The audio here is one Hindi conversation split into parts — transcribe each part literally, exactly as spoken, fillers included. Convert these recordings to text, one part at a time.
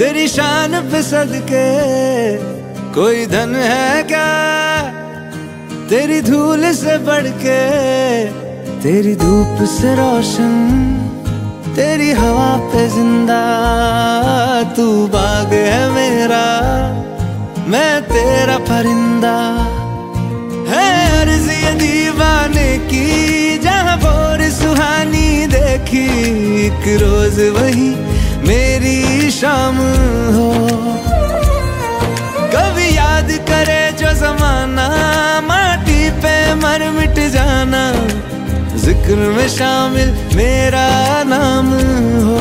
तेरी शान पे सदके कोई धन है क्या, तेरी धूल से बढ़ के, तेरी धूप से रोशन, तेरी हवा पे जिंदा। तू बाग है मेरा, मैं तेरा परिंदा। है अर्ज़ ये दीवाने की, जहाँ भोर सुहानी देखी, एक रोज वही मेरी शाम हो। कभी याद करे जो जमाना, माटी पे मर मिट जाना, जिक्र में शामिल मेरा नाम हो।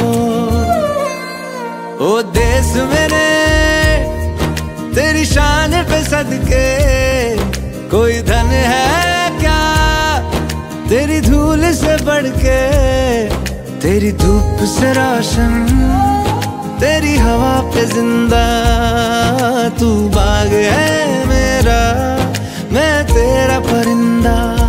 ओ देश मेरे तेरी शान पे सदके कोई धन है क्या, तेरी धूल से बढ़ के, तेरी धूप से रोशन, तेरी हवा पे जिंदा। तू बाग है मेरा, मैं तेरा परिंदा।